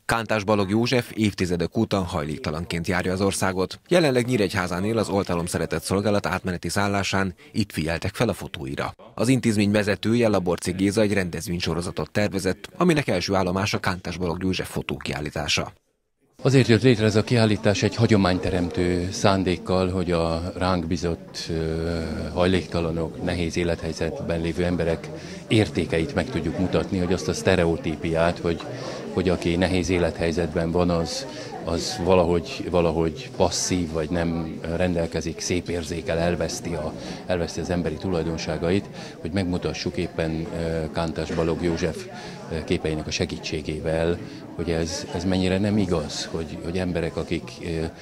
Kántás Balogh József évtizedek óta hajléktalanként járja az országot. Jelenleg Nyíregyházán él az Oltalom Szeretett Szolgálat átmeneti szállásán, itt figyeltek fel a fotóira. Az intézmény vezetője, Laborczy Géza egy rendezvénysorozatot tervezett, aminek első állomása Kántás Balogh József fotókiállítása. Azért jött létre ez a kiállítás egy hagyományteremtő szándékkal, hogy a ránk bizott hajléktalanok, nehéz élethelyzetben lévő emberek értékeit meg tudjuk mutatni, hogy azt a sztereotípiát, hogy aki nehéz élethelyzetben van, az valahogy passzív, vagy nem rendelkezik szép érzékkel, elveszti az emberi tulajdonságait, hogy megmutassuk éppen Kántás Balogh József képeinek a segítségével, hogy ez mennyire nem igaz, hogy emberek, akik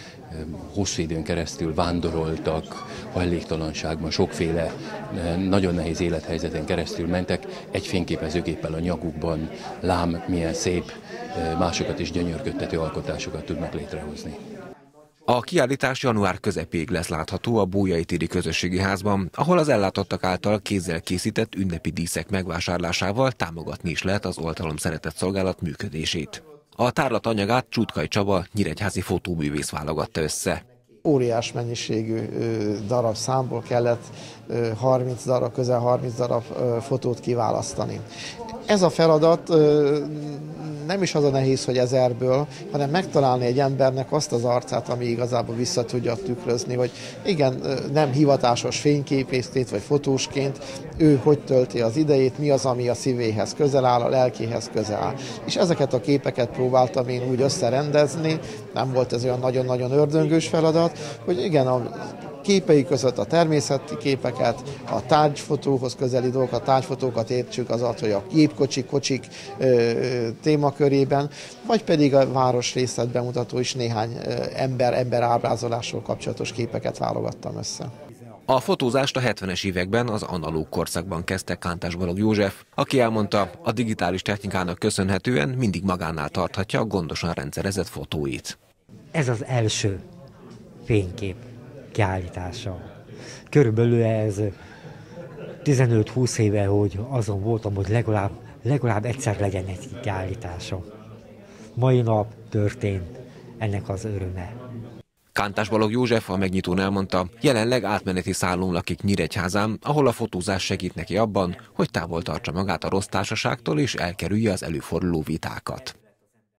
hosszú időn keresztül vándoroltak, hajléktalanságban, sokféle nagyon nehéz élethelyzeten keresztül mentek, egy fényképezőgéppel a nyakukban, lám milyen szép, másokat is gyönyörködtető alkotásokat tudnak létrehozni. A kiállítás január közepéig lesz látható a Bolyai téri közösségi házban, ahol az ellátottak által kézzel készített ünnepi díszek megvásárlásával támogatni is lehet az Oltalom Szeretett Szolgálat működését. A tárlat anyagát Csutkay Csaba nyíregyházi fotóművész válogatta össze. Óriás mennyiségű darabszámból kellett 30 darab, közel 30 darab fotót kiválasztani. Ez a feladat nem is az a nehéz, hogy 1000-ből, hanem megtalálni egy embernek azt az arcát, ami igazából vissza tudja tükrözni, hogy igen, nem hivatásos fényképészként vagy fotósként, ő hogy tölti az idejét, mi az, ami a szívéhez közel áll, a lelkéhez közel áll. És ezeket a képeket próbáltam én úgy összerendezni, nem volt ez olyan nagyon-nagyon ördöngős feladat, hogy igen, a képei között a természeti képeket, a tárgyfotóhoz közeli dolgokat, a tárgyfotókat értsük azat, hogy a kocsik témakörében, vagy pedig a városrészlet bemutató is néhány ember ábrázolásról kapcsolatos képeket válogattam össze. A fotózást a 70-es években, az analóg korszakban kezdte Kántás Balogh József, aki elmondta, a digitális technikának köszönhetően mindig magánál tarthatja a gondosan rendszerezett fotóit. Ez az első fénykép kiállítása. Körülbelül ez 15-20 éve, hogy azon voltam, hogy legalább egyszer legyen egy kiállítása. Mai nap történt ennek az öröme. Kántás Balogh József a megnyitón elmondta, jelenleg átmeneti szállón lakik Nyíregyházán, ahol a fotózás segít neki abban, hogy távol tartsa magát a rossz társaságtól és elkerülje az előforduló vitákat.